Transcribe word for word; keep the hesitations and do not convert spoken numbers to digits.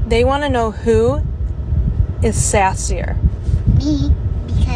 They want to know who is sassier. Me, because